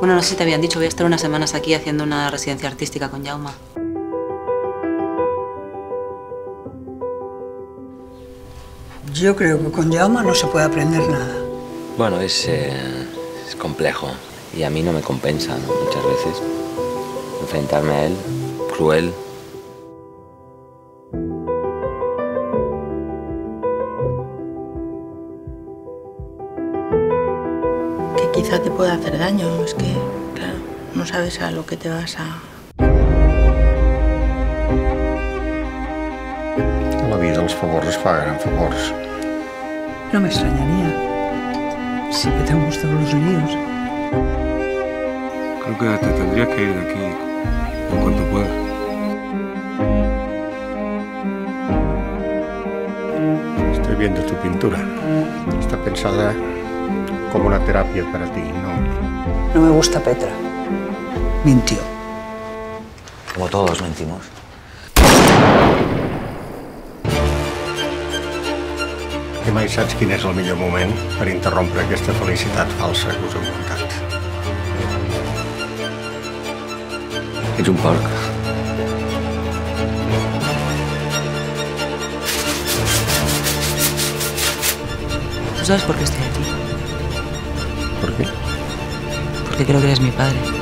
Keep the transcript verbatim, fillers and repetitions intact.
Bueno, no sé si te habían dicho, voy a estar unas semanas aquí haciendo una residencia artística con Jaume. Yo creo que con Jaume no se puede aprender nada. Bueno, es, eh, es complejo y a mí no me compensa, ¿no? Muchas veces enfrentarme a él, cruel. Que quizá te pueda hacer daño, es que, claro, no sabes a lo que te vas a... A la vida els favors es paguen amb favors. No me extrañaría. Si que te gustan los líos. Creo que te tendrías que ir de aquí en cuanto puedas. Estoy viendo tu pintura. Está pensada como una terapia para ti, ¿no? No me gusta Petra. Mintió. Como todos mentimos. I mai saps quin és el millor moment per interrompre aquesta felicitat falsa que us heu muntat. Ets un porc. ¿Tú sabes por qué estoy aquí? ¿Por qué? Porque creo que eres mi padre.